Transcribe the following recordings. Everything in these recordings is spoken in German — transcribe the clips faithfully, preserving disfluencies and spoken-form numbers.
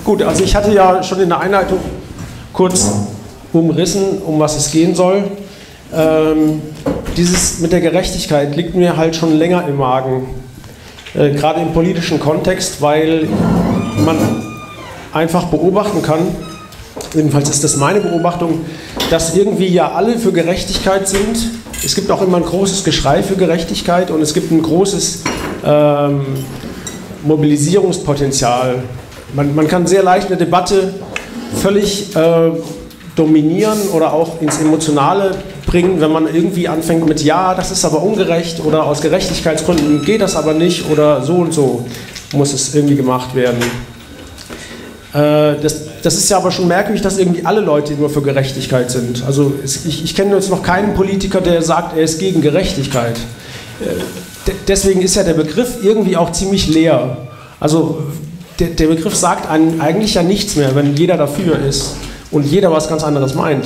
Gut, also ich hatte ja schon in der Einleitung kurz umrissen, um was es gehen soll. Ähm, dieses mit der Gerechtigkeit liegt mir halt schon länger im Magen, äh, gerade im politischen Kontext, weil man einfach beobachten kann, jedenfalls ist das meine Beobachtung, dass irgendwie ja alle für Gerechtigkeit sind. Es gibt auch immer ein großes Geschrei für Gerechtigkeit und es gibt ein großes ähm, Mobilisierungspotenzial. Man, man kann sehr leicht eine Debatte völlig äh, dominieren oder auch ins Emotionale bringen, wenn man irgendwie anfängt mit ja, das ist aber ungerecht oder aus Gerechtigkeitsgründen geht das aber nicht oder so und so muss es irgendwie gemacht werden. Äh, das, das ist ja aber schon merkwürdig, dass irgendwie alle Leute nur für Gerechtigkeit sind. Also es, ich, ich kenne jetzt noch keinen Politiker, der sagt, er ist gegen Gerechtigkeit. Äh, deswegen ist ja der Begriff irgendwie auch ziemlich leer. Also der, der Begriff sagt einem eigentlich ja nichts mehr, wenn jeder dafür ist und jeder was ganz anderes meint.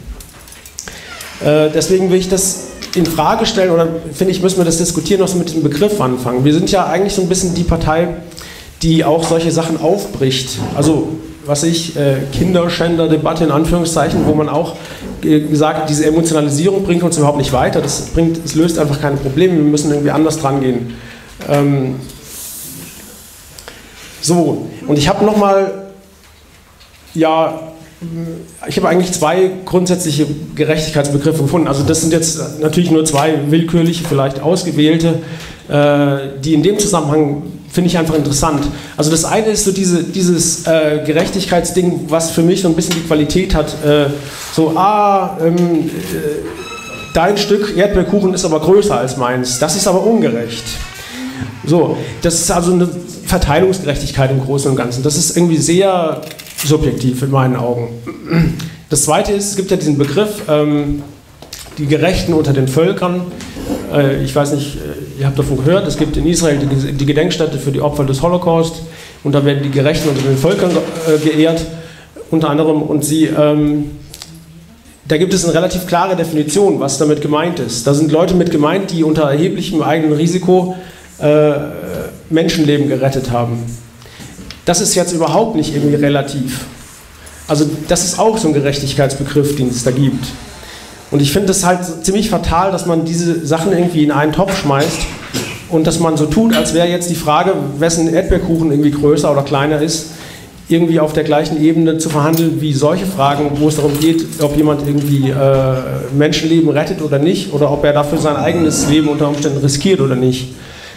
Äh, deswegen will ich das in Frage stellen, oder finde ich, müssen wir das diskutieren, was wir mit dem Begriff anfangen. Wir sind ja eigentlich so ein bisschen die Partei, die auch solche Sachen aufbricht. Also, was ich, äh, Kinderschänder-Debatte in Anführungszeichen, wo man auch äh, gesagt, diese Emotionalisierung bringt uns überhaupt nicht weiter. Das bringt, es löst einfach keine Probleme. Wir müssen irgendwie anders dran gehen. Ähm, so, und ich habe nochmal, ja, ich habe eigentlich zwei grundsätzliche Gerechtigkeitsbegriffe gefunden. Also das sind jetzt natürlich nur zwei willkürliche, vielleicht ausgewählte, äh, die in dem Zusammenhang finde ich einfach interessant. Also das eine ist so diese, dieses äh, Gerechtigkeitsding, was für mich so ein bisschen die Qualität hat, äh, so, ah, ähm, äh, dein Stück Erdbeerkuchen ist aber größer als meins, das ist aber ungerecht. So, das ist also eine Verteilungsgerechtigkeit im Großen und Ganzen. Das ist irgendwie sehr subjektiv in meinen Augen. Das zweite ist, es gibt ja diesen Begriff, ähm, die Gerechten unter den Völkern. Äh, ich weiß nicht, ihr habt davon gehört, es gibt in Israel die, die Gedenkstätte für die Opfer des Holocaust und da werden die Gerechten unter den Völkern äh, geehrt, unter anderem, und sie, ähm, da gibt es eine relativ klare Definition, was damit gemeint ist. Da sind Leute mit gemeint, die unter erheblichem eigenen Risiko äh, Menschenleben gerettet haben. Das ist jetzt überhaupt nicht irgendwie relativ. Also das ist auch so ein Gerechtigkeitsbegriff, den es da gibt. Und ich finde es halt ziemlich fatal, dass man diese Sachen irgendwie in einen Topf schmeißt und dass man so tut, als wäre jetzt die Frage, wessen Erdbeerkuchen irgendwie größer oder kleiner ist, irgendwie auf der gleichen Ebene zu verhandeln wie solche Fragen, wo es darum geht, ob jemand irgendwie äh, Menschenleben rettet oder nicht oder ob er dafür sein eigenes Leben unter Umständen riskiert oder nicht.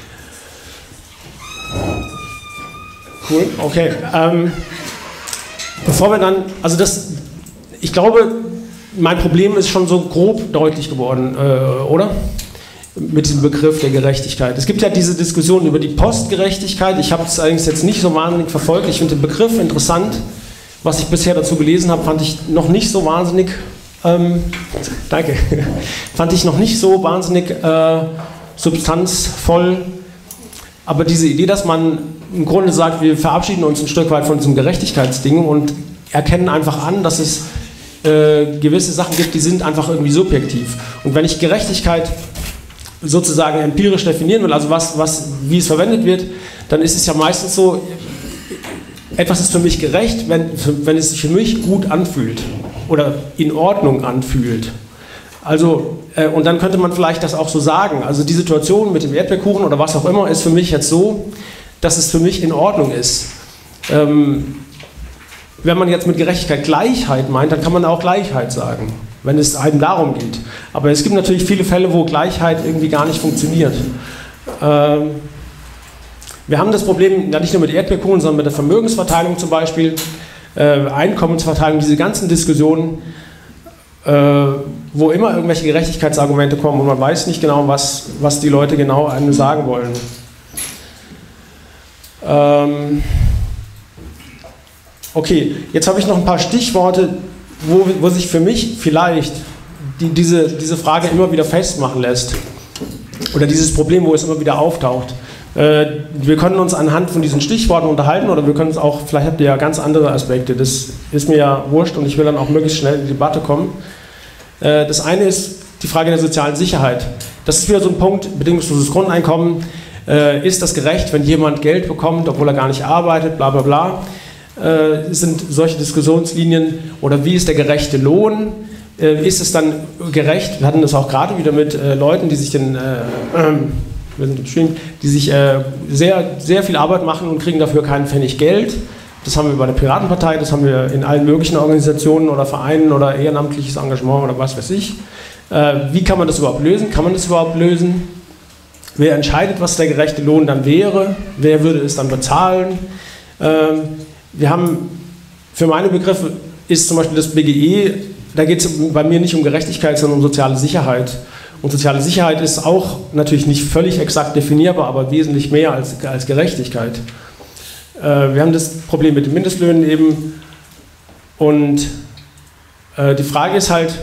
Cool, okay. Ähm, bevor wir dann, also das, ich glaube, mein Problem ist schon so grob deutlich geworden, äh, oder? Mit diesem Begriff der Gerechtigkeit. Es gibt ja diese Diskussion über die Postgerechtigkeit. Ich habe es eigentlich jetzt nicht so wahnsinnig verfolgt. Ich finde den Begriff interessant. Was ich bisher dazu gelesen habe, fand ich noch nicht so wahnsinnig, ähm, danke, fand ich noch nicht so wahnsinnig äh, substanzvoll. Aber diese Idee, dass man im Grunde sagt, wir verabschieden uns ein Stück weit von diesem Gerechtigkeitsding und erkennen einfach an, dass es äh, gewisse Sachen gibt, die sind einfach irgendwie subjektiv. Und wenn ich Gerechtigkeit sozusagen empirisch definieren will, also was, was, wie es verwendet wird, dann ist es ja meistens so, etwas ist für mich gerecht, wenn, wenn es sich für mich gut anfühlt oder in Ordnung anfühlt. Also, äh, und dann könnte man vielleicht das auch so sagen, also die Situation mit dem Erdbeerkuchen oder was auch immer ist für mich jetzt so, dass es für mich in Ordnung ist. Ähm, wenn man jetzt mit Gerechtigkeit Gleichheit meint, dann kann man auch Gleichheit sagen, wenn es einem darum geht. Aber es gibt natürlich viele Fälle, wo Gleichheit irgendwie gar nicht funktioniert. Ähm, wir haben das Problem ja nicht nur mit Erdbeerkuchen, sondern mit der Vermögensverteilung zum Beispiel, äh, Einkommensverteilung, diese ganzen Diskussionen, äh, wo immer irgendwelche Gerechtigkeitsargumente kommen und man weiß nicht genau, was, was die Leute genau einem sagen wollen. Ähm, okay, jetzt habe ich noch ein paar Stichworte, wo, wo sich für mich vielleicht die, diese, diese Frage immer wieder festmachen lässt. Oder dieses Problem, wo es immer wieder auftaucht. Äh, wir können uns anhand von diesen Stichworten unterhalten oder wir können es auch, vielleicht habt ihr ja ganz andere Aspekte, das ist mir ja wurscht und ich will dann auch möglichst schnell in die Debatte kommen. Äh, das eine ist die Frage der sozialen Sicherheit. Das ist wieder so ein Punkt, bedingungsloses Grundeinkommen. Äh, ist das gerecht, wenn jemand Geld bekommt, obwohl er gar nicht arbeitet, bla bla bla. äh, sind solche Diskussionslinien, oder wie ist der gerechte Lohn? Äh, ist es dann gerecht? Wir hatten das auch gerade wieder mit äh, Leuten, die sich den, äh, wir sind im Stream, die sich äh, sehr, sehr viel Arbeit machen und kriegen dafür keinen Pfennig Geld. Das haben wir bei der Piratenpartei, das haben wir in allen möglichen Organisationen oder Vereinen oder ehrenamtliches Engagement oder was weiß ich. Äh, wie kann man das überhaupt lösen? Kann man das überhaupt lösen? Wer entscheidet, was der gerechte Lohn dann wäre? Wer würde es dann bezahlen? Ähm, wir haben, für meine Begriffe ist zum Beispiel das B G E, da geht es bei mir nicht um Gerechtigkeit, sondern um soziale Sicherheit. Und soziale Sicherheit ist auch natürlich nicht völlig exakt definierbar, aber wesentlich mehr als, als Gerechtigkeit. Wir haben das Problem mit den Mindestlöhnen eben, und äh, die Frage ist halt,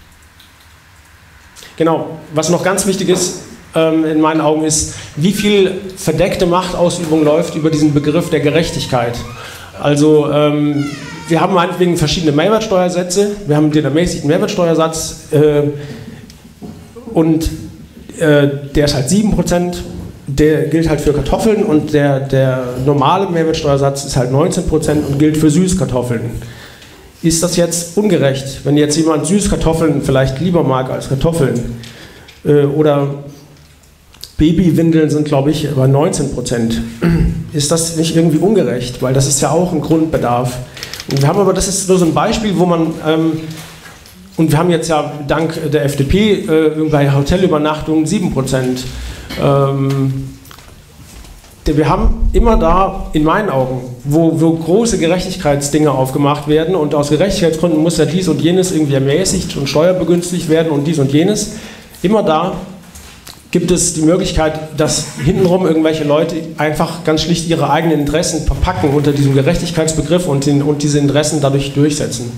genau, was noch ganz wichtig ist ähm, in meinen Augen ist, wie viel verdeckte Machtausübung läuft über diesen Begriff der Gerechtigkeit. Also ähm, wir haben meinetwegen verschiedene Mehrwertsteuersätze, wir haben den ermäßigten Mehrwertsteuersatz äh, und äh, der ist halt sieben Prozent. Der gilt halt für Kartoffeln, und der, der normale Mehrwertsteuersatz ist halt neunzehn Prozent und gilt für Süßkartoffeln. Ist das jetzt ungerecht, wenn jetzt jemand Süßkartoffeln vielleicht lieber mag als Kartoffeln? Äh, oder Babywindeln sind, glaube ich, bei neunzehn Prozent. Ist das nicht irgendwie ungerecht? Weil das ist ja auch ein Grundbedarf. Und wir haben aber, das ist nur so ein Beispiel, wo man... Ähm, und wir haben jetzt ja dank der F D P äh, bei Hotelübernachtungen sieben Prozent. Ähm, wir haben immer da, in meinen Augen, wo, wo große Gerechtigkeitsdinge aufgemacht werden, und aus Gerechtigkeitsgründen muss ja dies und jenes irgendwie ermäßigt und steuerbegünstigt werden und dies und jenes, immer da gibt es die Möglichkeit, dass hintenrum irgendwelche Leute einfach ganz schlicht ihre eigenen Interessen verpacken unter diesem Gerechtigkeitsbegriff und, den, und diese Interessen dadurch durchsetzen.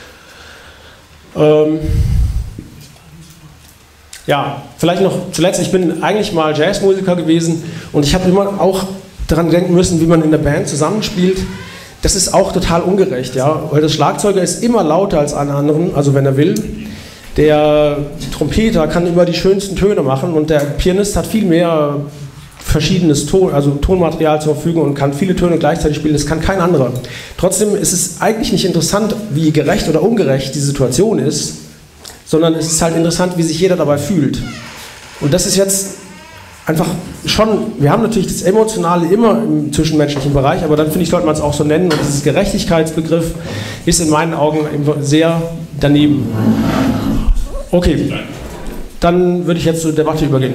Ähm, Ja, vielleicht noch zuletzt, ich bin eigentlich mal Jazzmusiker gewesen, und ich habe immer auch daran denken müssen, wie man in der Band zusammenspielt. Das ist auch total ungerecht, ja, weil das Schlagzeuger ist immer lauter als alle anderen, also wenn er will. Der Trompeter kann immer die schönsten Töne machen, und der Pianist hat viel mehr verschiedenes Ton, also Tonmaterial zur Verfügung und kann viele Töne gleichzeitig spielen, das kann kein anderer. Trotzdem ist es eigentlich nicht interessant, wie gerecht oder ungerecht die Situation ist, sondern es ist halt interessant, wie sich jeder dabei fühlt. Und das ist jetzt einfach schon, wir haben natürlich das Emotionale immer im zwischenmenschlichen Bereich, aber dann finde ich, sollte man es auch so nennen, und dieses Gerechtigkeitsbegriff ist in meinen Augen sehr daneben. Okay, dann würde ich jetzt zur Debatte übergehen.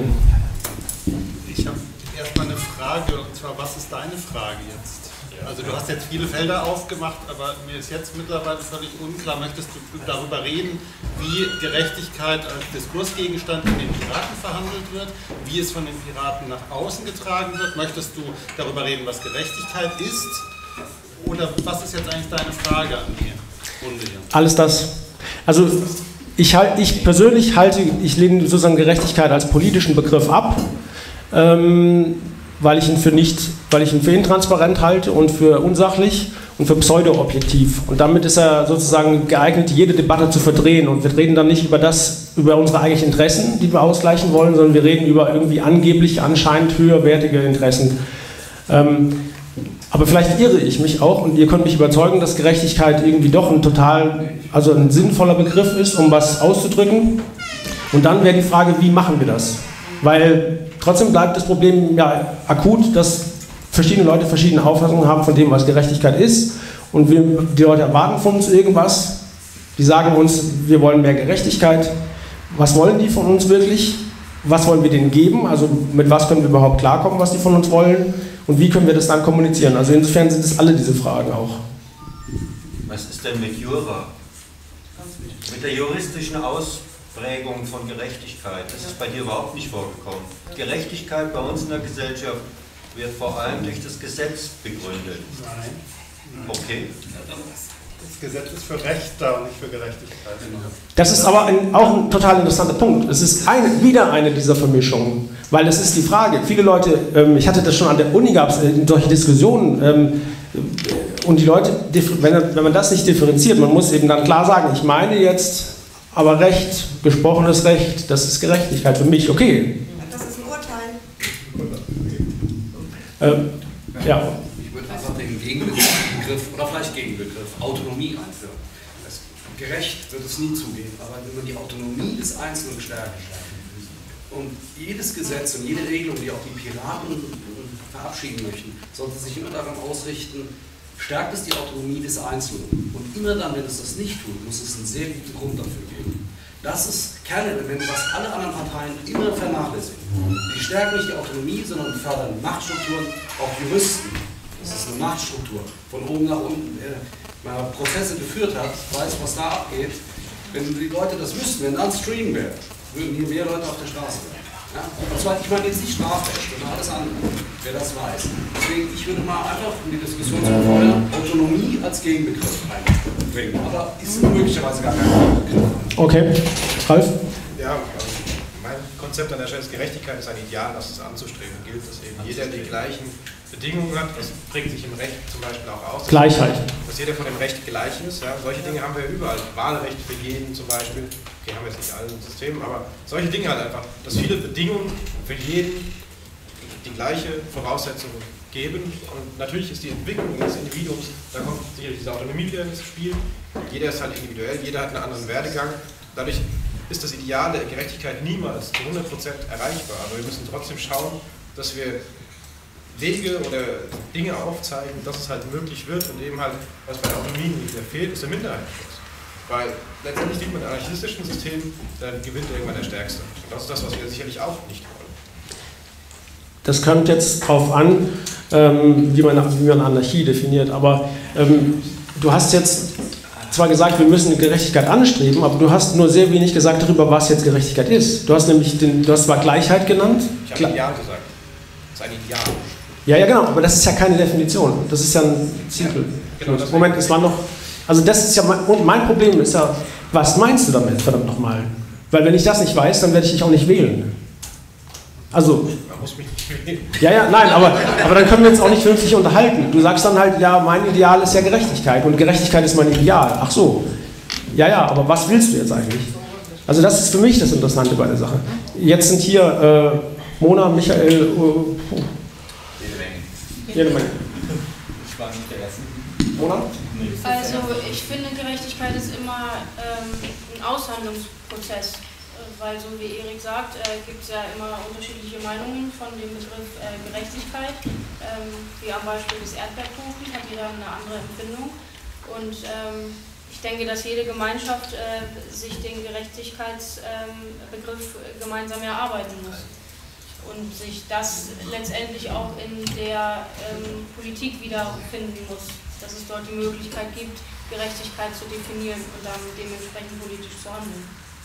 Ich habe erstmal eine Frage, und zwar, was ist deine Frage jetzt? Also du hast jetzt viele Felder aufgemacht, aber mir ist jetzt mittlerweile völlig unklar, möchtest du darüber reden, wie Gerechtigkeit als Diskursgegenstand in den Piraten verhandelt wird, wie es von den Piraten nach außen getragen wird? Möchtest du darüber reden, was Gerechtigkeit ist? Oder was ist jetzt eigentlich deine Frage an die Runde hier? Alles das. Also ich, halt, ich persönlich halte, ich lehne sozusagen Gerechtigkeit als politischen Begriff ab. Ähm, weil ich ihn für nicht, weil ich ihn für intransparent halte und für unsachlich und für pseudo-objektiv. Und damit ist er sozusagen geeignet, jede Debatte zu verdrehen. Und wir reden dann nicht über das, über unsere eigentlichen Interessen, die wir ausgleichen wollen, sondern wir reden über irgendwie angeblich anscheinend höherwertige Interessen. Ähm, aber vielleicht irre ich mich auch, und ihr könnt mich überzeugen, dass Gerechtigkeit irgendwie doch ein total, also ein sinnvoller Begriff ist, um was auszudrücken. Und dann wäre die Frage, wie machen wir das? Weil trotzdem bleibt das Problem ja akut, dass verschiedene Leute verschiedene Auffassungen haben von dem, was Gerechtigkeit ist. Und wir, die Leute erwarten von uns irgendwas. Die sagen uns, wir wollen mehr Gerechtigkeit. Was wollen die von uns wirklich? Was wollen wir denen geben? Also mit was können wir überhaupt klarkommen, was die von uns wollen? Und wie können wir das dann kommunizieren? Also insofern sind es alle diese Fragen auch. Was ist denn mit Jura? Mit der juristischen Aus Prägung von Gerechtigkeit. Das ist bei dir überhaupt nicht vorgekommen. Gerechtigkeit bei uns in der Gesellschaft wird vor allem durch das Gesetz begründet. Nein. Okay. Das Gesetz ist für Recht da und nicht für Gerechtigkeit. Das ist aber ein, auch ein total interessanter Punkt. Es ist eine, wieder eine dieser Vermischungen, weil es ist die Frage, viele Leute, ähm, ich hatte das schon an der Uni, gab es äh, solche Diskussionen, ähm, und die Leute, wenn, wenn man das nicht differenziert, man muss eben dann klar sagen, ich meine jetzt aber Recht, gesprochenes Recht, das ist Gerechtigkeit für mich, okay. Das ist ein Urteil. Ähm, ja. Ich würde einfach den Gegenbegriff, oder vielleicht Gegenbegriff, Autonomie einführen. Das, gerecht wird es nie zugehen, aber wenn man die Autonomie des Einzelnen stärken und jedes Gesetz und jede Regelung, die auch die Piraten verabschieden möchten, sollte sich immer daran ausrichten, stärkt es die Autonomie des Einzelnen. Und immer dann, wenn es das nicht tut, muss es einen sehr guten Grund dafür geben. Das ist Kernelement, was alle anderen Parteien immer vernachlässigen. Die stärken nicht die Autonomie, sondern fördern Machtstrukturen, auch Juristen. Das ist eine Machtstruktur, von oben nach unten. Wer mal Prozesse geführt hat, weiß, was da abgeht. Wenn die Leute das wüssten, wenn dann Stream wäre, würden hier mehr Leute auf der Straße sein. Ja? Und zwar, ich meine jetzt nicht Strafrecht, sondern alles andere, wer das weiß. Deswegen, ich würde mal einfach, um die Diskussion zu befeuern, Autonomie als Gegenbegriff einbringen. Aber ist möglicherweise gar kein Gegenbegriff. Okay, Ralf? Ja, also mein Konzept an der Stelle ist, Gerechtigkeit ist ein Ideal, das es anzustreben gilt, dass eben jeder die gleichen Bedingungen hat, das prägt sich im Recht zum Beispiel auch aus. Gleichheit. Dass jeder vor dem Recht gleich ist. Ja. Solche Dinge haben wir überall. Wahlrecht für jeden zum Beispiel. Okay, haben wir jetzt nicht in allen Systemen, aber solche Dinge halt einfach, dass viele Bedingungen für jeden die gleiche Voraussetzung geben. Und natürlich ist die Entwicklung des Individuums, da kommt sicherlich diese Autonomie wieder ins Spiel. Jeder ist halt individuell, jeder hat einen anderen Werdegang. Dadurch ist das Ideal der Gerechtigkeit niemals zu hundert Prozent erreichbar. Aber wir müssen trotzdem schauen, dass wir Wege oder Dinge aufzeigen, dass es halt möglich wird und eben halt, was bei der Autonomie nicht mehr fehlt, ist der Minderheitenschutz. Weil letztendlich sieht man in anarchistischen Systemen, dann gewinnt irgendwann der Stärkste. Und das ist das, was wir sicherlich auch nicht wollen. Das kommt jetzt darauf an, ähm, wie, man, wie man Anarchie definiert, aber ähm, du hast jetzt zwar gesagt, wir müssen Gerechtigkeit anstreben, aber du hast nur sehr wenig gesagt darüber, was jetzt Gerechtigkeit ist. Du hast nämlich, den, du hast zwar Gleichheit genannt. Ich habe Ideal gesagt. Das ist ein Ideal. Ja, ja, genau, aber das ist ja keine Definition. Das ist ja ein Ziel. Ja, genau, Moment, es war noch. Also, das ist ja mein, und mein Problem ist ja, was meinst du damit, verdammt nochmal? Weil, wenn ich das nicht weiß, dann werde ich dich auch nicht wählen. Also. Man muss mich nicht wählen. Ja, ja, nein, aber, aber dann können wir uns auch nicht vernünftig unterhalten. Du sagst dann halt, ja, mein Ideal ist ja Gerechtigkeit und Gerechtigkeit ist mein Ideal. Ach so. Ja, ja, aber was willst du jetzt eigentlich? Also, das ist für mich das Interessante bei der Sache. Jetzt sind hier äh, Mona, Michael. Uh, Jede Menge. Ich war nicht der Erste. Mona? Also ich finde, Gerechtigkeit ist immer ähm, ein Aushandlungsprozess, weil so wie Erik sagt, äh, gibt es ja immer unterschiedliche Meinungen von dem Begriff äh, Gerechtigkeit. Ähm, wie am Beispiel des Erdbeerkuchens hat jeder eine andere Empfindung. Und ähm, ich denke, dass jede Gemeinschaft äh, sich den Gerechtigkeitsbegriff ähm, gemeinsam erarbeiten muss. Und sich das letztendlich auch in der ähm, Politik wiederfinden muss, dass es dort die Möglichkeit gibt, Gerechtigkeit zu definieren und dann dementsprechend politisch zu handeln.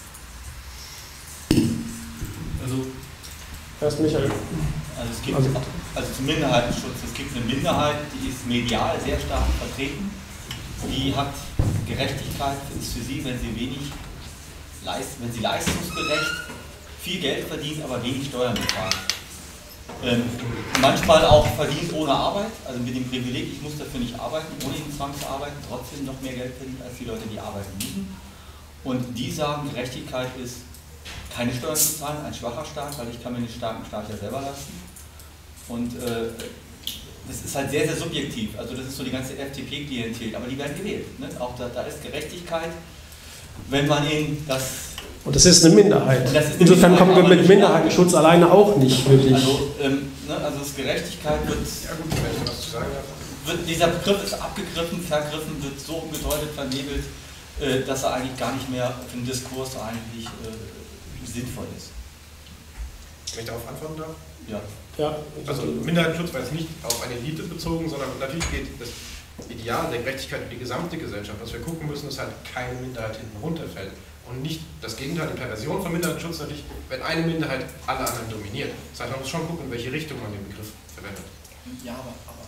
Also, Erst Michael. Also es gibt, also zum Minderheitenschutz, es gibt eine Minderheit, die ist medial sehr stark vertreten, die hat Gerechtigkeit, ist für sie, wenn sie wenig leist, wenn sie leistungsgerecht viel Geld verdient, aber wenig Steuern bezahlt. Ähm, manchmal auch verdient ohne Arbeit, also mit dem Privileg, ich muss dafür nicht arbeiten, ohne den Zwang zu arbeiten, trotzdem noch mehr Geld verdient als die Leute, die arbeiten müssen. Und die sagen, Gerechtigkeit ist keine Steuern zu zahlen, ein schwacher Staat, weil ich kann mir den starken Staat ja selber leisten. Und äh, das ist halt sehr, sehr subjektiv, also das ist so die ganze F D P-Klientel, aber die werden gewählt. Ne? Auch da, da ist Gerechtigkeit, wenn man ihnen das... Und das ist eine Minderheit. Ist eine Insofern Minderheit, kommen wir mit nicht Minderheitenschutz alleine auch nicht wirklich. Also, ähm, ne, also das Gerechtigkeit wird, Ja gut, wenn ich was zu sagen habe. wird, dieser Begriff ist abgegriffen, vergriffen, wird so umgedeutet, vernebelt, äh, dass er eigentlich gar nicht mehr für den Diskurs eigentlich äh, sinnvoll ist. Wenn ich darauf antworten darf? Ja. Ja. Also Minderheitenschutz war jetzt nicht auf eine Elite bezogen, sondern natürlich geht das Ideal der Gerechtigkeit für die gesamte Gesellschaft. Was wir gucken müssen, ist halt keine Minderheit hinten runterfällt. Und nicht das Gegenteil, die Perversion von Minderheitenschutz natürlich, wenn eine Minderheit alle anderen dominiert. Das heißt, man muss schon gucken, in welche Richtung man den Begriff verwendet. Ja, aber, aber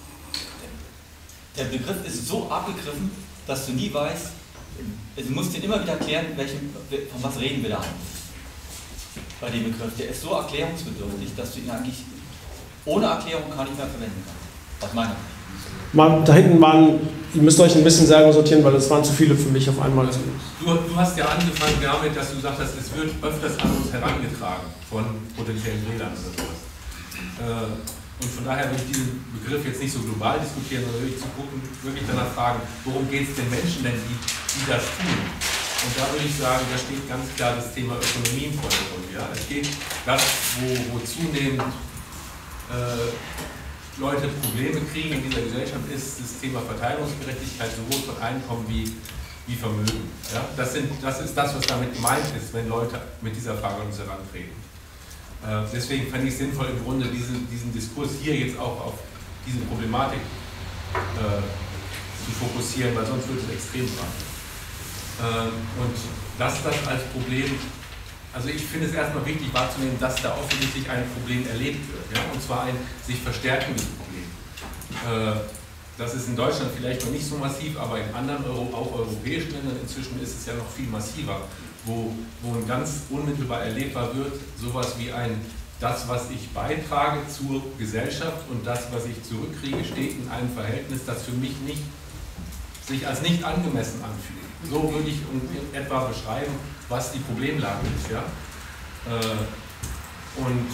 der Begriff ist so abgegriffen, dass du nie weißt, du musst dir immer wieder erklären, welchen, von was reden wir da eigentlich bei dem Begriff. Der ist so erklärungsbedürftig, dass du ihn eigentlich ohne Erklärung gar nicht mehr verwenden kannst. Aus meiner Sicht. Mal, da hinten waren, ihr müsst euch ein bisschen selber sortieren, weil es waren zu viele für mich auf einmal. Du, du hast ja angefangen damit, dass du gesagt hast, es wird öfters an uns herangetragen von potenziellen Wählern oder sowas. Äh, Und von daher würde ich diesen Begriff jetzt nicht so global diskutieren, sondern wirklich zu gucken, wirklich danach fragen, worum geht es den Menschen denn, die, die das tun? Und da würde ich sagen, da steht ganz klar das Thema Ökonomie im Vordergrund. Ja? Es geht das, wo, wo zunehmend äh, Leute Probleme kriegen in dieser Gesellschaft, ist das Thema Verteilungsgerechtigkeit, sowohl von Einkommen wie, wie Vermögen. Ja? Das, sind, das ist das, was damit gemeint ist, wenn Leute mit dieser Frage an uns herantreten. Äh, deswegen fände ich es sinnvoll, im Grunde diesen, diesen Diskurs hier jetzt auch auf diese Problematik äh, zu fokussieren, weil sonst wird es extrem breit. Äh, und dass das als Problem, also ich finde es erstmal wichtig wahrzunehmen, dass da offensichtlich ein Problem erlebt wird, ja? Und zwar ein sich verstärkendes Problem. Äh, das ist in Deutschland vielleicht noch nicht so massiv, aber in anderen Euro, auch europäischen Ländern inzwischen ist es ja noch viel massiver. Wo, wo ganz unmittelbar erlebbar wird, sowas wie ein, das, was ich beitrage zur Gesellschaft und das, was ich zurückkriege, steht in einem Verhältnis, das für mich nicht, sich als nicht angemessen anfühlt. So würde ich in etwa beschreiben, was die Problemlage ist. Ja? Und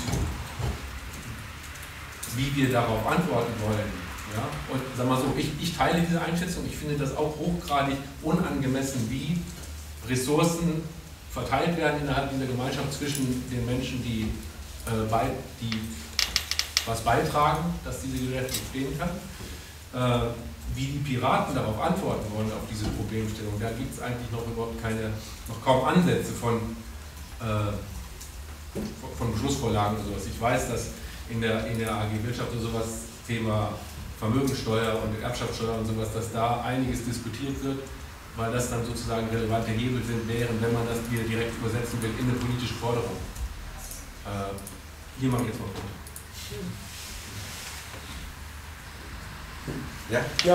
wie wir darauf antworten wollen. Ja? Und sag mal so, ich, ich teile diese Einschätzung, ich finde das auch hochgradig unangemessen, wie Ressourcen verteilt werden innerhalb dieser Gemeinschaft zwischen den Menschen, die, äh, bei, die was beitragen, dass diese Gesellschaft entstehen kann. Äh, wie die Piraten darauf antworten wollen, auf diese Problemstellung, da gibt es eigentlich noch überhaupt keine, noch kaum Ansätze von, äh, von Beschlussvorlagen oder sowas. Ich weiß, dass in der, in der A G Wirtschaft oder sowas Thema Vermögensteuer und Erbschaftssteuer und sowas, dass da einiges diskutiert wird, weil das dann sozusagen relevante Hebel sind, wären, wenn man das wieder direkt übersetzen will in eine politische Forderung. Äh, hier mache ich jetzt mal Punkt. Ja? Ja.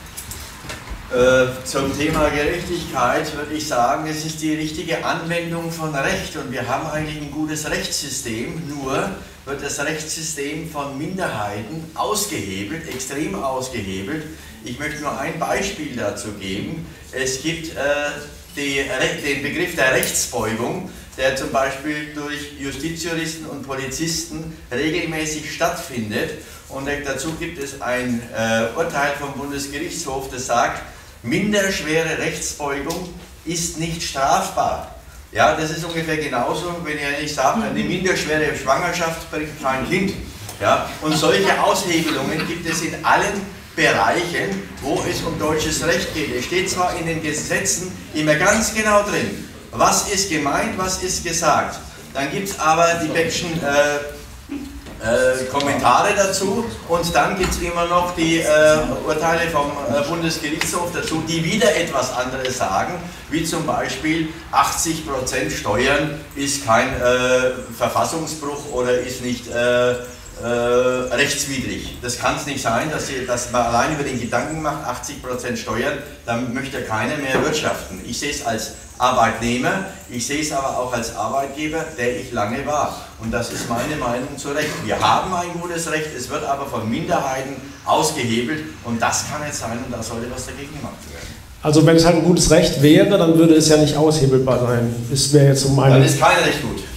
Äh, zum Thema Gerechtigkeit würde ich sagen, es ist die richtige Anwendung von Recht und wir haben eigentlich ein gutes Rechtssystem, nur wird das Rechtssystem von Minderheiten ausgehebelt, extrem ausgehebelt. Ich möchte nur ein Beispiel dazu geben. Es gibt äh, die, den Begriff der Rechtsbeugung, der zum Beispiel durch Justizjuristen und Polizisten regelmäßig stattfindet. Und dazu gibt es ein äh, Urteil vom Bundesgerichtshof, das sagt, minderschwere Rechtsbeugung ist nicht strafbar. Ja, das ist ungefähr genauso, wenn ihr nicht sagt, eine minderschwere Schwangerschaft bringt kein Kind. Ja, und solche Aushebelungen gibt es in allen Bereichen, wo es um deutsches Recht geht. Es steht zwar in den Gesetzen immer ganz genau drin, was ist gemeint, was ist gesagt. Dann gibt es aber die Beckschen äh, äh, Kommentare dazu und dann gibt es immer noch die äh, Urteile vom äh, Bundesgerichtshof dazu, die wieder etwas anderes sagen, wie zum Beispiel achtzig Prozent Steuern ist kein äh, Verfassungsbruch oder ist nicht äh, Äh, rechtswidrig. Das kann es nicht sein, dass, sie, dass man allein über den Gedanken macht, achtzig Prozent Steuern, dann möchte keiner mehr wirtschaften. Ich sehe es als Arbeitnehmer, ich sehe es aber auch als Arbeitgeber, der ich lange war. Und das ist meine Meinung zu Recht. Wir haben ein gutes Recht, es wird aber von Minderheiten ausgehebelt und das kann nicht sein und da sollte was dagegen gemacht werden. Also wenn es halt ein gutes Recht wäre, dann würde es ja nicht aushebelbar sein. Das wäre jetzt so meine... Dann ist kein Recht gut.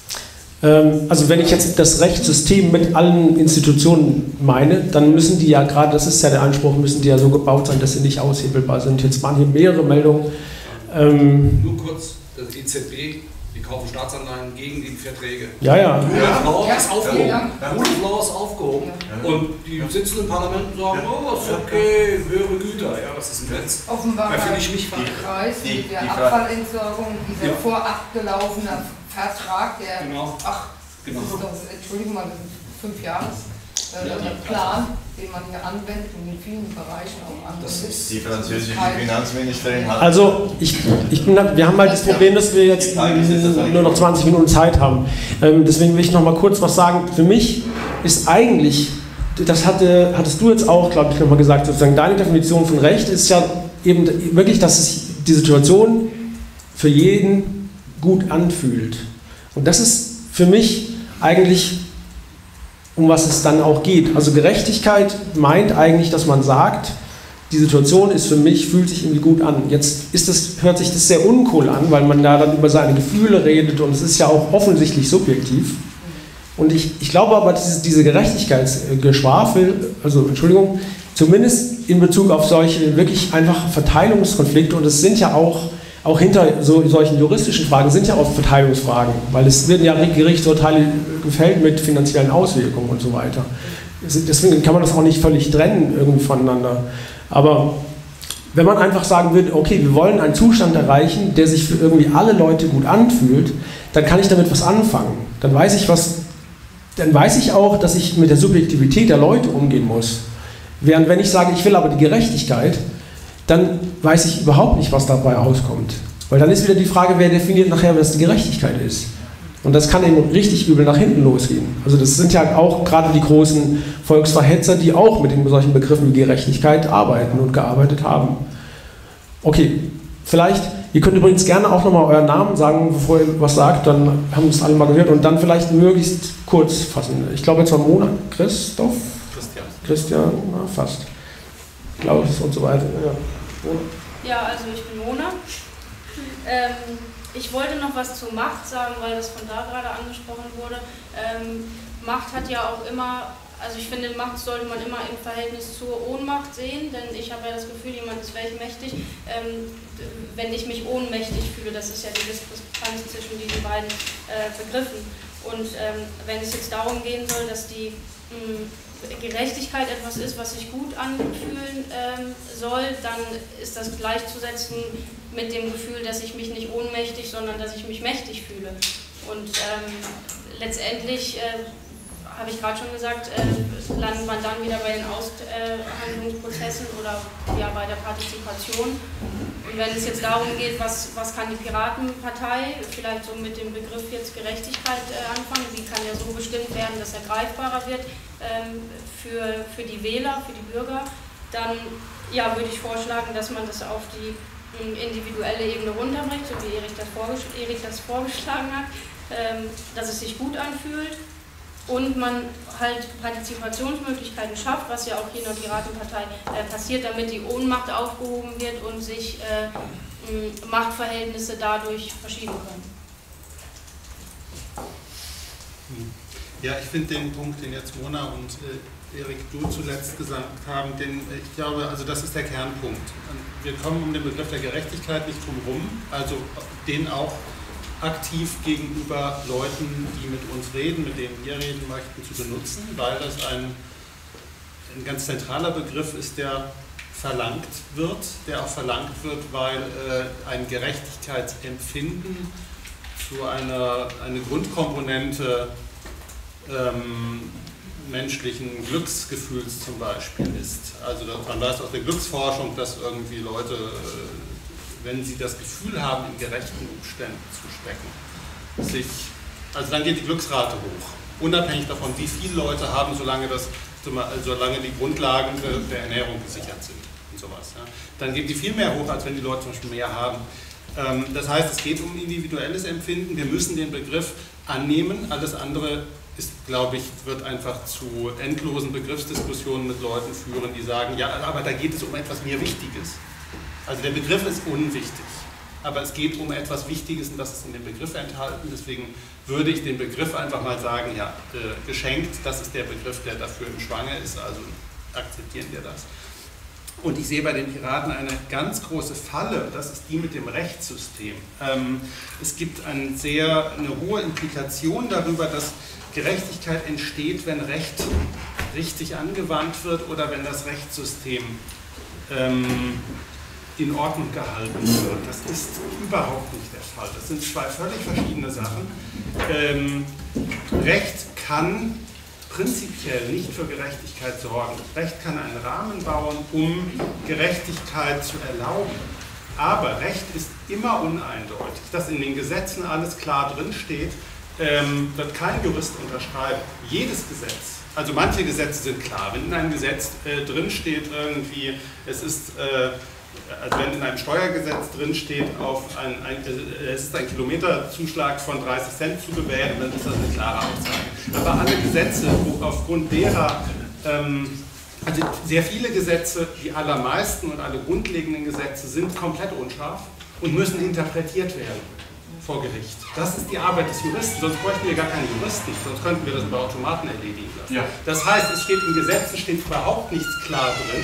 Also wenn ich jetzt das Rechtssystem mit allen Institutionen meine, dann müssen die ja gerade, das ist ja der Anspruch, müssen die ja so gebaut sein, dass sie nicht aushebelbar sind. Jetzt waren hier mehrere Meldungen. Ähm Nur kurz, das E Z B, die kaufen Staatsanleihen gegen die Verträge. Ja, ja. Rudolf Blau ja. ist aufgehoben. Ja. Rudolf Blau ist aufgehoben. Ja. Und die sitzen im Parlament und sagen, oh, ist okay, höhere Güter. Ja, das ist ein Witz. Offenbar Da finde ich mich der Kreis die, mit der die Abfallentsorgung, dieser Ja. vorab gelaufene Vertrag, der, Genau. ach, Genau. das ist doch, Entschuldigung mal, das ist fünf Jahres äh, Plan, den man hier anwendet und in vielen Bereichen auch anwendet. Die französische Finanzministerin hat... Also, ich, ich bin, wir haben halt das Problem, dass wir jetzt nur noch zwanzig Minuten Zeit haben. Ähm, deswegen will ich noch mal kurz was sagen. Für mich ist eigentlich, das hatte, hattest du jetzt auch, glaube ich, noch mal gesagt, sozusagen deine Definition von Recht ist ja eben wirklich, dass sich die Situation für jeden gut anfühlt. Und das ist für mich eigentlich, um was es dann auch geht. Also Gerechtigkeit meint eigentlich, dass man sagt, die Situation ist für mich, fühlt sich irgendwie gut an. Jetzt ist das, hört sich das sehr uncool an, weil man da dann über seine Gefühle redet und es ist ja auch offensichtlich subjektiv. Und ich, ich glaube aber, diese, diese Gerechtigkeitsgeschwafel, also Entschuldigung, zumindest in Bezug auf solche wirklich einfach Verteilungskonflikte, und es sind ja auch, auch hinter so, solchen juristischen Fragen sind ja oft Verteilungsfragen, weil es werden ja Gerichtsurteile gefällt mit finanziellen Auswirkungen und so weiter. Deswegen kann man das auch nicht völlig trennen irgendwie voneinander. Aber wenn man einfach sagen würde, okay, wir wollen einen Zustand erreichen, der sich für irgendwie alle Leute gut anfühlt, dann kann ich damit was anfangen. Dann weiß ich was, dann weiß ich auch, dass ich mit der Subjektivität der Leute umgehen muss. Während wenn ich sage, ich will aber die Gerechtigkeit, dann weiß ich überhaupt nicht, was dabei rauskommt. Weil dann ist wieder die Frage, wer definiert nachher, was die Gerechtigkeit ist. Und das kann eben richtig übel nach hinten losgehen. Also das sind ja auch gerade die großen Volksverhetzer, die auch mit den solchen Begriffen wie Gerechtigkeit arbeiten und gearbeitet haben. Okay, vielleicht, ihr könnt übrigens gerne auch nochmal euren Namen sagen, bevor ihr was sagt, dann haben wir es alle mal gehört und dann vielleicht möglichst kurz fassen. Ich glaube jetzt mal Mona, Christoph? Christian. Christian, na, fast. Klaus und so weiter. Ja, Mona. Ja, also ich bin Mona. Ähm, Ich wollte noch was zur Macht sagen, weil das von da gerade angesprochen wurde. Ähm, Macht hat ja auch immer, also ich finde, Macht sollte man immer im Verhältnis zur Ohnmacht sehen, denn ich habe ja das Gefühl, jemand ist weltmächtig, ähm, wenn ich mich ohnmächtig fühle. Das ist ja die Diskrepanz zwischen diesen beiden äh, Begriffen. Und ähm, wenn es jetzt darum gehen soll, dass die mh, Gerechtigkeit etwas ist, was sich gut anfühlen ähm, soll, dann ist das gleichzusetzen mit dem Gefühl, dass ich mich nicht ohnmächtig, sondern dass ich mich mächtig fühle. Und ähm, letztendlich, äh, habe ich gerade schon gesagt, äh, landet man dann wieder bei den Aushandlungsprozessen oder ja, bei der Partizipation. Und wenn es jetzt darum geht, was, was kann die Piratenpartei vielleicht so mit dem Begriff jetzt Gerechtigkeit äh, anfangen, wie kann ja so bestimmt werden, dass er greifbarer wird ähm, für, für die Wähler, für die Bürger, dann ja, würde ich vorschlagen, dass man das auf die individuelle Ebene runterbricht, so wie Erik das, Erik das vorgeschlagen hat, ähm, dass es sich gut anfühlt und man halt Partizipationsmöglichkeiten schafft, was ja auch hier in der Piratenpartei äh, passiert, damit die Ohnmacht aufgehoben wird und sich äh, Machtverhältnisse dadurch verschieben können. Ja, ich finde den Punkt, den jetzt Mona und äh, Erik, du zuletzt gesagt haben, den, ich glaube, also das ist der Kernpunkt. Wir kommen um den Begriff der Gerechtigkeit nicht drum rum, also den auch aktiv gegenüber Leuten, die mit uns reden, mit denen wir reden möchten, zu benutzen, weil das ein, ein ganz zentraler Begriff ist, der verlangt wird, der auch verlangt wird, weil äh, ein Gerechtigkeitsempfinden zu einer eine Grundkomponente ähm, menschlichen Glücksgefühls zum Beispiel ist. Also man weiß aus der Glücksforschung, dass irgendwie Leute, wenn sie das Gefühl haben, in gerechten Umständen zu stecken, sich, also dann geht die Glücksrate hoch. Unabhängig davon, wie viele Leute haben, solange, das, solange die Grundlagen der Ernährung gesichert sind und sowas. Ja. Dann geht die viel mehr hoch, als wenn die Leute zum Beispiel mehr haben. Das heißt, es geht um individuelles Empfinden. Wir müssen den Begriff annehmen, alles andere ist, glaube ich, wird einfach zu endlosen Begriffsdiskussionen mit Leuten führen, die sagen, ja, aber da geht es um etwas mir Wichtiges. Also der Begriff ist unwichtig, aber es geht um etwas Wichtiges und das ist in dem Begriff enthalten. Deswegen würde ich den Begriff einfach mal sagen, ja, äh, geschenkt, das ist der Begriff, der dafür im Schwange ist, also akzeptieren wir das. Und ich sehe bei den Piraten eine ganz große Falle, das ist die mit dem Rechtssystem. Ähm, es gibt ein sehr, eine hohe Implikation darüber, dass Gerechtigkeit entsteht, wenn Recht richtig angewandt wird oder wenn das Rechtssystem ähm, in Ordnung gehalten wird. Das ist überhaupt nicht der Fall. Das sind zwei völlig verschiedene Sachen. Ähm, Recht kann prinzipiell nicht für Gerechtigkeit sorgen. Recht kann einen Rahmen bauen, um Gerechtigkeit zu erlauben. Aber Recht ist immer uneindeutig. Dass in den Gesetzen alles klar drinsteht, ähm, wird kein Jurist unterschreiben. Jedes Gesetz, also manche Gesetze sind klar. Wenn in einem Gesetz äh, drinsteht irgendwie, es ist, äh, also wenn in einem Steuergesetz drinsteht, auf ein, ein, es ist ein Kilometerzuschlag von dreißig Cent zu gewähren, dann ist das eine klare Aussage. Aber alle Gesetze, wo aufgrund derer, ähm, also sehr viele Gesetze, die allermeisten und alle grundlegenden Gesetze sind komplett unscharf und müssen interpretiert werden. vor Gericht. Das ist die Arbeit des Juristen, sonst bräuchten wir gar keine Juristen, sonst könnten wir das über Automaten erledigen lassen. Ja. Das heißt, es steht in Gesetzen steht überhaupt nichts klar drin.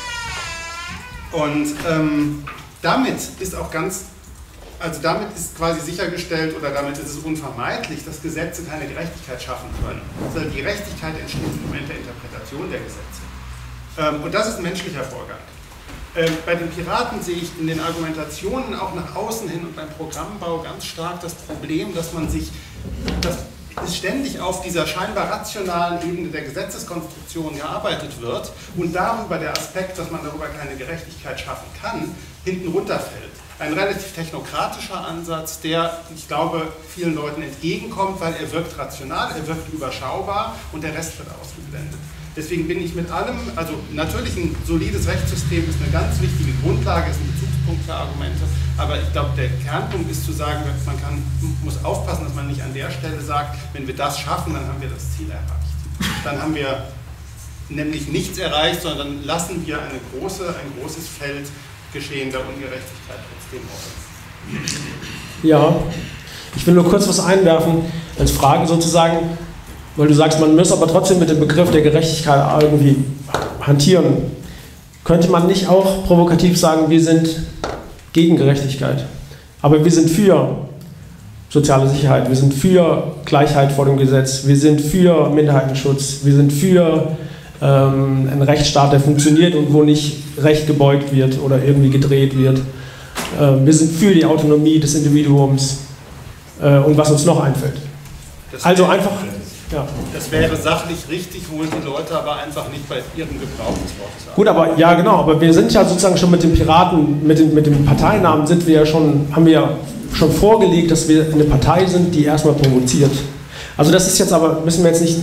Und ähm, damit ist auch ganz, also damit ist quasi sichergestellt oder damit ist es unvermeidlich, dass Gesetze keine Gerechtigkeit schaffen können. Also die Gerechtigkeit entsteht im Moment der Interpretation der Gesetze. Ähm, und das ist ein menschlicher Vorgang. Ähm, bei den Piraten sehe ich in den Argumentationen auch nach außen hin und beim Programmbau ganz stark das Problem, dass man sich, dass es ständig auf dieser scheinbar rationalen Ebene der Gesetzeskonstruktion gearbeitet wird und darüber der Aspekt, dass man darüber keine Gerechtigkeit schaffen kann, hinten runterfällt. Ein relativ technokratischer Ansatz, der, ich glaube, vielen Leuten entgegenkommt, weil er wirkt rational, er wirkt überschaubar und der Rest wird ausgeblendet. Deswegen bin ich mit allem, also natürlich ein solides Rechtssystem ist eine ganz wichtige Grundlage, ist ein Bezugspunkt für Argumente, aber ich glaube, der Kernpunkt ist zu sagen, man kann, muss aufpassen, dass man nicht an der Stelle sagt, wenn wir das schaffen, dann haben wir das Ziel erreicht. Dann haben wir nämlich nichts erreicht, sondern lassen wir eine große, ein großes Feld geschehender Ungerechtigkeit trotzdem offen. Ja, ich will nur kurz was einwerfen, als Frage sozusagen, weil du sagst, man muss aber trotzdem mit dem Begriff der Gerechtigkeit irgendwie hantieren. Könnte man nicht auch provokativ sagen, wir sind gegen Gerechtigkeit, aber wir sind für soziale Sicherheit, wir sind für Gleichheit vor dem Gesetz, wir sind für Minderheitenschutz, wir sind für ähm, einen Rechtsstaat, der funktioniert und wo nicht Recht gebeugt wird oder irgendwie gedreht wird. Ähm, wir sind für die Autonomie des Individuums äh, und was uns noch einfällt. Das also einfach... Ja. Das wäre sachlich richtig, wohl die Leute aber einfach nicht bei ihrem Gebrauch des Wortes haben. Gut, aber ja genau, aber wir sind ja sozusagen schon mit den Piraten, mit, den, mit dem Parteinamen sind wir ja schon, haben wir ja schon vorgelegt, dass wir eine Partei sind, die erstmal provoziert. Also das ist jetzt aber, müssen wir jetzt nicht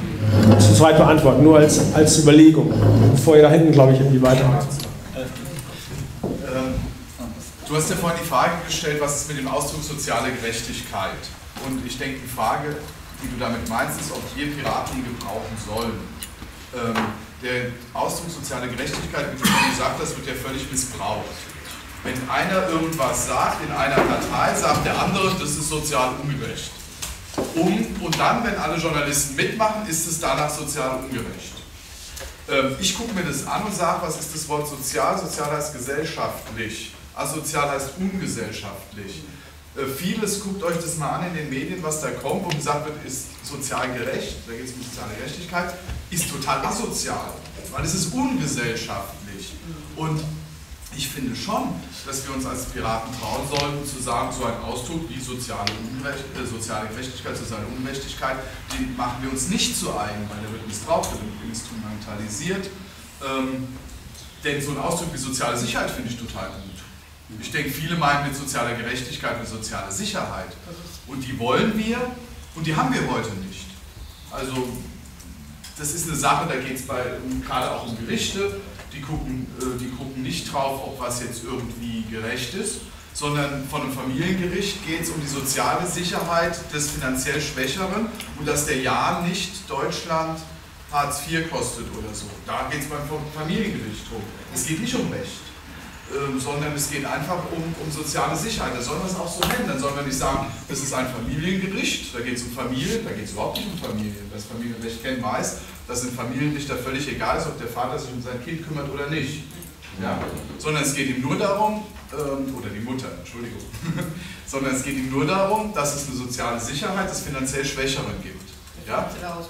zu zweit beantworten, nur als, als Überlegung, bevor ihr da hinten, glaube ich, irgendwie weitermacht. Du hast ja vorhin die Frage gestellt, was ist mit dem Ausdruck soziale Gerechtigkeit? Und ich denke, die Frage, die du damit meinst, ist, ob wir Piraten ihn gebrauchen sollen. Ähm, der Ausdruck soziale Gerechtigkeit, wie du schon gesagt hast, wird ja völlig missbraucht. Wenn einer irgendwas sagt in einer Partei, sagt der andere, das ist sozial ungerecht. Um, und dann, wenn alle Journalisten mitmachen, ist es danach sozial ungerecht. Ähm, ich gucke mir das an und sage, was ist das Wort sozial? Sozial heißt gesellschaftlich. Asozial heißt ungesellschaftlich. Vieles, guckt euch das mal an in den Medien, was da kommt, wo gesagt wird, ist sozial gerecht, da geht es um soziale Gerechtigkeit, ist total asozial, weil es ist ungesellschaftlich. Und ich finde schon, dass wir uns als Piraten trauen sollten, zu sagen, so ein Ausdruck wie soziale, Ungerecht, äh, soziale Gerechtigkeit, soziale Ungerechtigkeit, den machen wir uns nicht zu eigen, weil der wird missbraucht, der wird instrumentalisiert. Ähm, denn so ein Ausdruck wie soziale Sicherheit finde ich total gut. Ich denke, viele meinen mit sozialer Gerechtigkeit eine soziale Sicherheit. Und die wollen wir und die haben wir heute nicht. Also das ist eine Sache, da geht es um, gerade auch um Gerichte, die gucken, äh, die gucken nicht drauf, ob was jetzt irgendwie gerecht ist, sondern von einem Familiengericht geht es um die soziale Sicherheit des finanziell Schwächeren und dass der ja nicht Deutschland Hartz vier kostet oder so. Da geht es beim Familiengericht drum. Es geht nicht um Recht. Ähm, sondern es geht einfach um, um soziale Sicherheit. Da sollen wir es auch so nennen. Dann sollen wir nicht sagen, das ist ein Familiengericht, da geht es um Familien, da geht es überhaupt nicht um Familien. Wer das Familienrecht kennt, weiß, dass in Familienrichter völlig egal ist, ob der Vater sich um sein Kind kümmert oder nicht. Ja? Sondern es geht ihm nur darum, ähm, oder die Mutter, Entschuldigung, sondern es geht ihm nur darum, dass es eine soziale Sicherheit des finanziell Schwächeren gibt. Ja?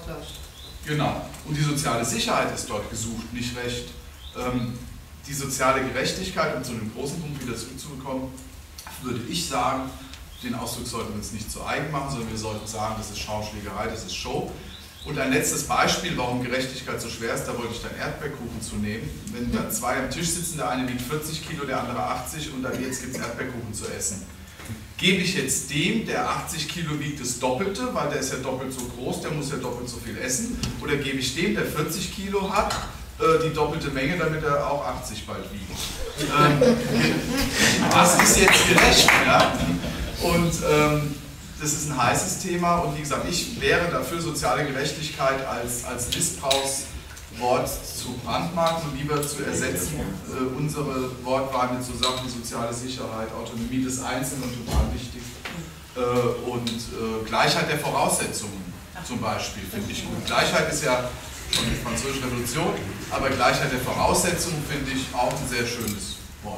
Genau. Und die soziale Sicherheit ist dort gesucht, nicht Recht. Ähm, Die soziale Gerechtigkeit, um zu einem großen Punkt wieder zurückzubekommen, würde ich sagen, den Ausdruck sollten wir uns nicht zu eigen machen, sondern wir sollten sagen, das ist Schauschlägerei, das ist Show. Und ein letztes Beispiel, warum Gerechtigkeit so schwer ist, da wollte ich dann Erdbeerkuchen zu nehmen. Wenn da zwei am Tisch sitzen, der eine wiegt vierzig Kilo, der andere achtzig und dann jetzt gibt es Erdbeerkuchen zu essen. Gebe ich jetzt dem, der achtzig Kilo wiegt, das Doppelte, weil der ist ja doppelt so groß, der muss ja doppelt so viel essen, oder gebe ich dem, der vierzig Kilo hat, die doppelte Menge, damit er auch achtzig bald wiegt. Ähm, was ist jetzt gerecht? Ja? Und ähm, das ist ein heißes Thema und wie gesagt, ich wäre dafür, soziale Gerechtigkeit als, als Missbrauchswort zu brandmarken und lieber zu ersetzen, äh, unsere Wortwahl mit so Sachen wie soziale Sicherheit, Autonomie des Einzelnen, total wichtig, Äh, und äh, Gleichheit der Voraussetzungen zum Beispiel finde ich gut. Gleichheit ist ja schon die Französische Revolution, aber Gleichheit der Voraussetzungen finde ich auch ein sehr schönes Wort.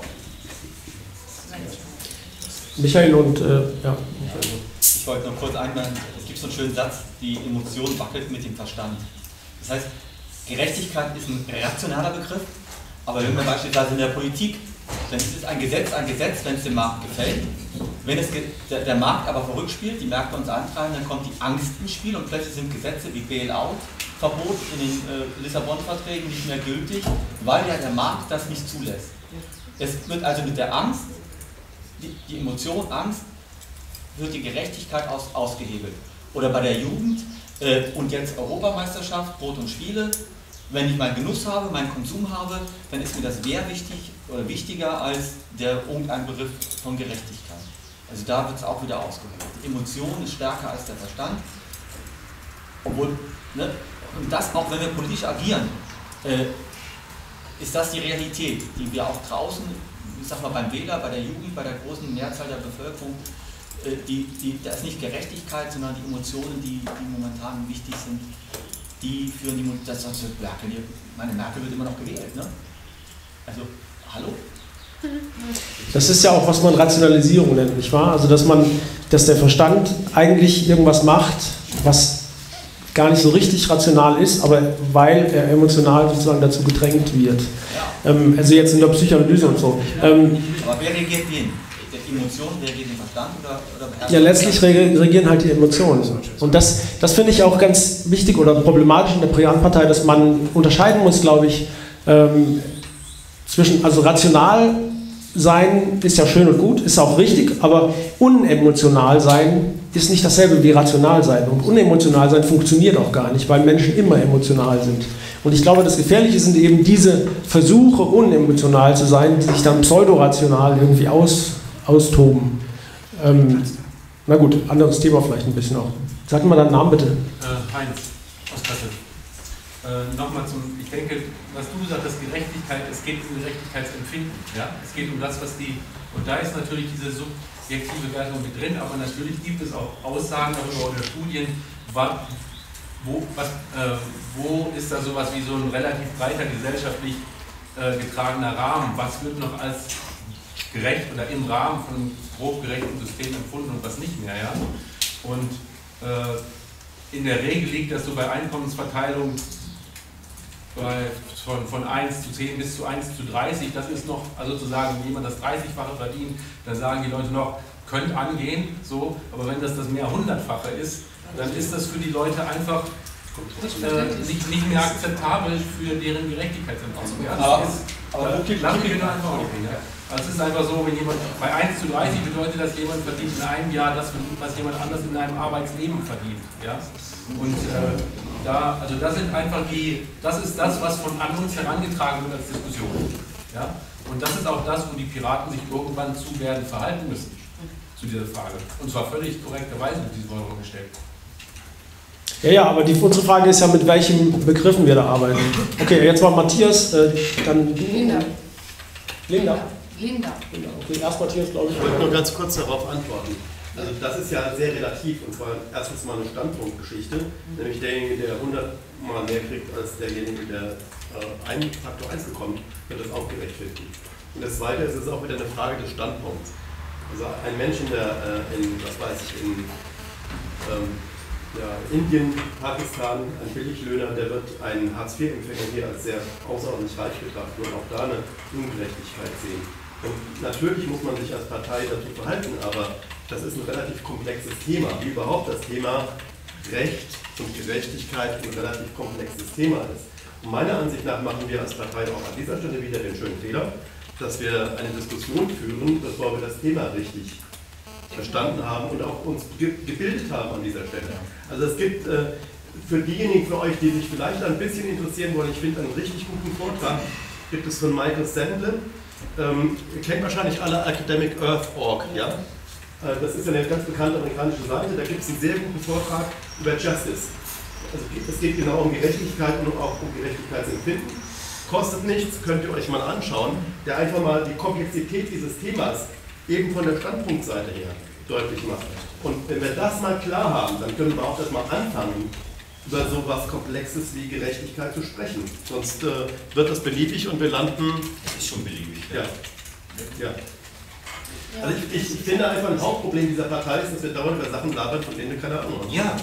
Michael und, äh, ja. Ich wollte noch kurz einwenden, es gibt so einen schönen Satz, die Emotion wackelt mit dem Verstand. Das heißt, Gerechtigkeit ist ein rationaler Begriff, aber wenn man beispielsweise in der Politik, dann ist es ein Gesetz, ein Gesetz, wenn es dem Markt gefällt. Wenn es der, der Markt aber verrückt spielt, die Märkte uns antreiben, dann kommt die Angst ins Spiel und plötzlich sind Gesetze wie Bail-out, Verbot in den äh, Lissabon-Verträgen nicht mehr gültig, weil ja der Markt das nicht zulässt. Es wird also mit der Angst, die, die Emotion Angst, wird die Gerechtigkeit aus, ausgehebelt. Oder bei der Jugend äh, und jetzt Europameisterschaft, Brot und Spiele. Wenn ich meinen Genuss habe, meinen Konsum habe, dann ist mir das mehr wichtig oder wichtiger als der irgendein Begriff von Gerechtigkeit. Also da wird es auch wieder ausgehebelt. Die Emotion ist stärker als der Verstand. Obwohl, ne, und das auch wenn wir politisch agieren, äh, ist das die Realität, die wir auch draußen, ich sag mal beim Wähler, bei der Jugend, bei der großen Mehrzahl der Bevölkerung, äh, die, die, da ist nicht Gerechtigkeit, sondern die Emotionen, die, die momentan wichtig sind, die führen die, das, das Merkel, meine Merkel wird immer noch gewählt, ne? Also, hallo? Das ist ja auch, was man Rationalisierung nennt, nicht wahr? Also, dass man, dass der Verstand eigentlich irgendwas macht, was gar nicht so richtig rational ist, aber weil er emotional sozusagen dazu gedrängt wird. Ja. Ähm, also jetzt in der Psychoanalyse und so. Ähm, aber wer regiert wen? Die Emotionen, wer regiert den Verstand oder, oder ja, letztlich regieren halt die Emotionen. Und das, das finde ich auch ganz wichtig oder problematisch in der Piratenpartei, dass man unterscheiden muss, glaube ich, ähm, zwischen, also rational sein ist ja schön und gut, ist auch richtig, aber unemotional sein ist nicht dasselbe wie rational sein. Und unemotional sein funktioniert auch gar nicht, weil Menschen immer emotional sind. Und ich glaube, das Gefährliche sind eben diese Versuche, unemotional zu sein, die sich dann pseudorational irgendwie aus, austoben. Ähm, na gut, anderes Thema vielleicht ein bisschen auch. Sag mal deinen Namen bitte. Äh, Heinz aus Kassel. Äh, Nochmal zum, ich denke, was du gesagt hast, Gerechtigkeit, es geht um Gerechtigkeitsempfinden. Ja? Es geht um das, was die, und da ist natürlich diese subjektive Wertung mit drin, aber natürlich gibt es auch Aussagen darüber oder Studien, was, wo, was, äh, wo ist da sowas wie so ein relativ breiter gesellschaftlich äh, getragener Rahmen, was wird noch als gerecht oder im Rahmen von einem grob gerechten System empfunden und was nicht mehr. Ja? Und äh, in der Regel liegt das so bei Einkommensverteilung bei, von, von eins zu zehn bis zu eins zu dreißig. Das ist noch, also sozusagen, wenn jemand das dreißigfache verdient, dann sagen die Leute noch, könnt angehen, so, aber wenn das das mehrhundertfache ist, dann ist das für die Leute einfach äh, nicht, nicht mehr akzeptabel für deren Gerechtigkeitsempfinden. Ja? Aber, ist, aber äh, lass mich nur einfach ausreden, ja? Also es ist einfach so, wenn jemand bei eins zu dreißig bedeutet, dass jemand verdient in einem Jahr das, was jemand anders in einem Arbeitsleben verdient. Ja? Und äh, da, also das sind einfach die, das ist das, was von an uns herangetragen wird als Diskussion. Ja? Und das ist auch das, wo die Piraten sich irgendwann zu werden verhalten müssen, zu dieser Frage. Und zwar völlig korrekterweise mit dieser Forderung gestellt. Ja, ja, aber die, unsere Frage ist ja, mit welchen Begriffen wir da arbeiten. Okay, jetzt war Matthias, äh, dann du. Linda. Linda? Linda. Linda. Okay, erst Matthias, glaube ich. Ich wollte nur ganz kurz darauf antworten. Also das ist ja sehr relativ, und zwar erstens mal eine Standpunktgeschichte, nämlich derjenige, der hundert Mal mehr kriegt als derjenige, der äh, einen Faktor eins bekommt, wird das auch gerecht finden. Und das Zweite ist, es ist auch wieder eine Frage des Standpunkts. Also ein Mensch in der, äh, in, was weiß ich, in ähm, ja, Indien, Pakistan, ein Billiglöhner, der wird einen Hartz vier Empfänger hier als sehr außerordentlich reich betrachten und auch da eine Ungerechtigkeit sehen. Und natürlich muss man sich als Partei dazu verhalten, aber das ist ein relativ komplexes Thema. Wie überhaupt das Thema Recht und Gerechtigkeit ein relativ komplexes Thema ist. Und meiner Ansicht nach machen wir als Partei auch an dieser Stelle wieder den schönen Fehler, dass wir eine Diskussion führen, bevor wir das Thema richtig verstanden haben und auch uns ge gebildet haben an dieser Stelle. Also es gibt äh, für diejenigen von euch, die sich vielleicht ein bisschen interessieren wollen, ich finde einen richtig guten Vortrag, gibt es von Michael Sandlin. Ähm, ihr kennt wahrscheinlich alle Academic Earth Punkt org, ja? Äh, das ist eine ganz bekannte amerikanische Seite, da gibt es einen sehr guten Vortrag über Justice. Also es geht genau um Gerechtigkeit und auch um Gerechtigkeitsempfinden. Kostet nichts, könnt ihr euch mal anschauen, der einfach mal die Komplexität dieses Themas eben von der Standpunktseite her deutlich macht. Und wenn wir das mal klar haben, dann können wir auch erstmal anfangen, über so etwas Komplexes wie Gerechtigkeit zu sprechen. Sonst äh, wird das beliebig und wir landen... Das ist schon beliebig. Ja. ja. Also ich, ich finde einfach ein Hauptproblem dieser Partei ist, dass wir dauernd über Sachen labern, von denen wir keine Ahnung haben. Ja.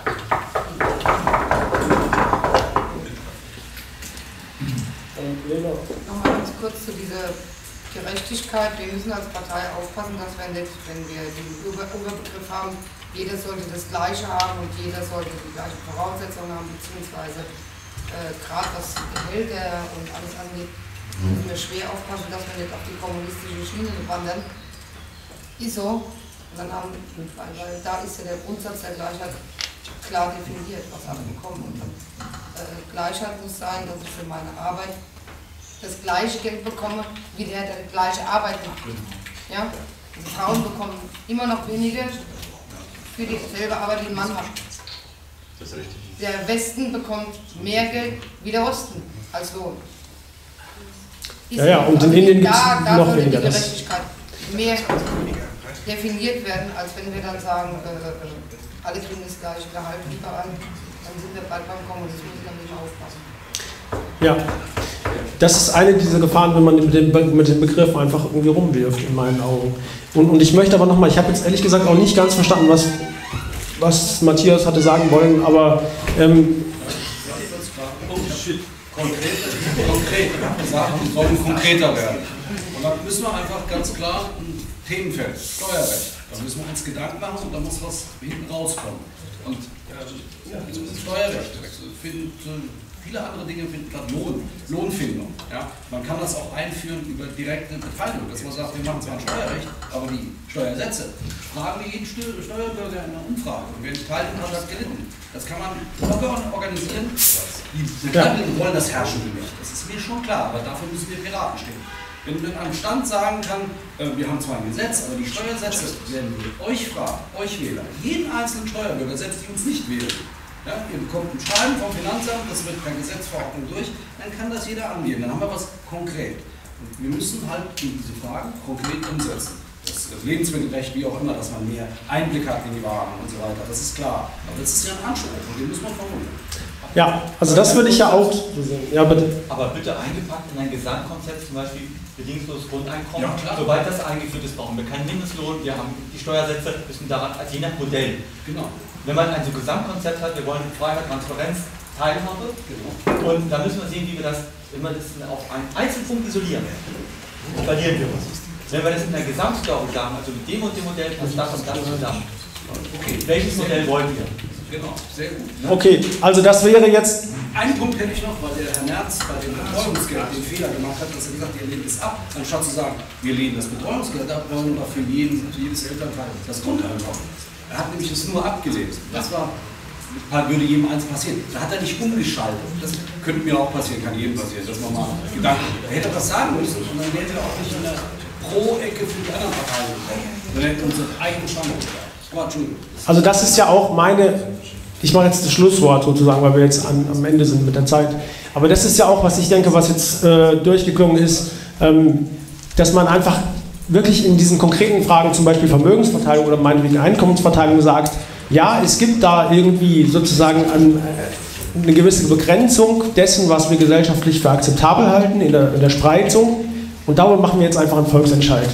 Nochmal ganz kurz zu dieser Gerechtigkeit. Wir müssen als Partei aufpassen, dass wir nicht, wenn wir den Über Überbegriff haben, jeder sollte das Gleiche haben und jeder sollte die gleichen Voraussetzungen haben, beziehungsweise äh, gerade was Gehälter und alles angeht, müssen wir schwer aufpassen, dass wir nicht auf die kommunistische Schiene wandern. Ist so. Und dann haben, weil, weil da ist ja der Grundsatz der Gleichheit klar definiert, was alle bekommen. Und äh, Gleichheit muss sein, dass ich für meine Arbeit das gleiche Geld bekomme, wie der, der gleiche Arbeit macht. Ja? Also Frauen bekommen immer noch weniger für dieselbe Arbeit, die ein Mann macht. Das ist richtig. Der Westen bekommt mehr Geld wie der Osten als Lohn. Ist ja, ja, und in Indien gibt da, es da noch sollte weniger. die Gerechtigkeit mehr definiert werden, als wenn wir dann sagen, äh, alle kriegen das gleiche Gehalt überall. Dann sind wir bald beim Kommunismus, dann müssen wir aufpassen. Ja, das ist eine dieser Gefahren, wenn man mit dem, mit dem Begriff einfach irgendwie rumwirft, in meinen Augen. Und, und ich möchte aber nochmal, ich habe jetzt ehrlich gesagt auch nicht ganz verstanden, was, was Matthias hatte sagen wollen, aber... Ähm, Konkret, konkret, ich habe gesagt, wir sollen konkreter werden. Und dann müssen wir einfach ganz klar ein Themenfeld, Steuerrecht. Da müssen wir uns Gedanken machen und da muss was hinten rauskommen. Und äh, ja, Steuerrecht, find, äh, viele andere Dinge finden statt. Lohn, Lohnfindung. Ja? Man kann das auch einführen über direkte Beteiligung, dass man sagt, wir machen zwar ein Steuerrecht, aber die Steuersätze fragen wir jeden Steuerbürger in einer Umfrage. Und wer nicht teilnimmt, hat das gelitten. Das kann man locker organisieren. Die Beteiligung wollen das Herrschende nicht. Das ist mir schon klar, aber dafür müssen wir Piraten stehen. Wenn man am Stand sagen kann, äh, wir haben zwar ein Gesetz, aber die Steuersätze werden wir euch fragen, euch Wähler, jeden einzelnen Steuerbürger, selbst die uns nicht wählen. Ja, ihr bekommt ein Schreiben vom Finanzamt, das wird per Gesetzverordnung durch, dann kann das jeder angeben, dann haben wir was konkret. Und wir müssen halt diese Fragen konkret umsetzen. Das Lebensmittelrecht, wie auch immer, dass man mehr Einblick hat in die Waren und so weiter, das ist klar. Aber das ist ja ein Anspruch und den muss man formulieren. Ja, also das würde ich ja auch... Ja, bitte. Aber bitte eingepackt in ein Gesamtkonzept, zum Beispiel bedingungsloses Grundeinkommen. Ja, klar. Sobald das eingeführt ist, brauchen wir keinen Mindestlohn, wir haben die Steuersätze, müssen daran, also je nach Modell. Genau. Wenn man ein so Gesamtkonzept hat, wir wollen Freiheit, Transparenz, Teilhabe, genau. Und da müssen wir sehen, wie wir das immer das auf einen Einzelpunkt isolieren. Verlieren wir uns. Wenn wir das in der Gesamtstory sagen, also mit dem und dem Modell passt das und das zusammen. Okay, welches Modell wollen wir? Genau, sehr gut. Ne? Okay, also das wäre jetzt... Einen Punkt hätte ich noch, weil der Herr Merz bei dem Betreuungsgeld den Fehler gemacht hat, dass er gesagt hat, er lehnt es ab, anstatt zu sagen, wir lehnen das Betreuungsgeld ab, wollen aber für jeden, für jedes Elternteil das Grundeinkommen. Er hat nämlich das nur abgelehnt. Das war, würde jedem eins passieren. Da hat er nicht umgeschaltet. Das könnte mir auch passieren, kann jedem passieren, dass man mal Gedanken. Da hätte er das sagen müssen und dann hätte er auch nicht in der Pro-Ecke für die anderen Parteien bekommen. Dann hätte er unseren eigenen Standpunkt gehabt. Also das ist ja auch meine, ich mache jetzt das Schlusswort sozusagen, weil wir jetzt an, am Ende sind mit der Zeit, aber das ist ja auch, was ich denke, was jetzt äh, durchgeklungen ist, ähm, dass man einfach wirklich in diesen konkreten Fragen, zum Beispiel Vermögensverteilung oder meinetwegen Einkommensverteilung sagt, ja, es gibt da irgendwie sozusagen an, äh, eine gewisse Begrenzung dessen, was wir gesellschaftlich für akzeptabel halten, in der, in der Spreizung, und darüber machen wir jetzt einfach einen Volksentscheid.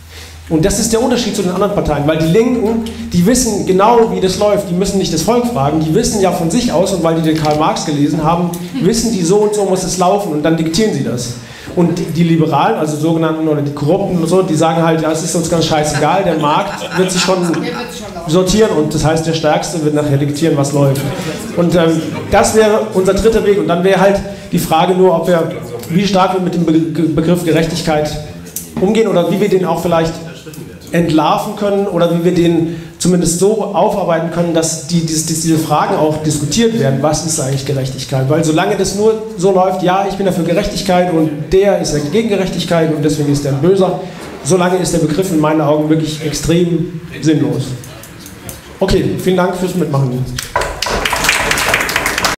Und das ist der Unterschied zu den anderen Parteien, weil die Linken, die wissen genau, wie das läuft, die müssen nicht das Volk fragen, die wissen ja von sich aus, und weil die den Karl Marx gelesen haben, wissen die, so und so muss es laufen, und dann diktieren sie das. Und die Liberalen, also sogenannten oder die Korrupten und so, die sagen halt, ja, es ist uns ganz scheißegal, der Markt wird sich schon sortieren, und das heißt, der Stärkste wird nachher diktieren, was läuft. Und ähm, das wäre unser dritter Weg, und dann wäre halt die Frage nur, ob wir, wie stark wir mit dem Be Begriff Gerechtigkeit umgehen oder wie wir den auch vielleicht entlarven können oder wie wir den zumindest so aufarbeiten können, dass die, diese, diese Fragen auch diskutiert werden, was ist eigentlich Gerechtigkeit? Weil solange das nur so läuft, ja, ich bin dafür Gerechtigkeit und der ist gegen Gerechtigkeit und deswegen ist der ein Böser, solange ist der Begriff in meinen Augen wirklich extrem sinnlos. Okay, vielen Dank fürs Mitmachen.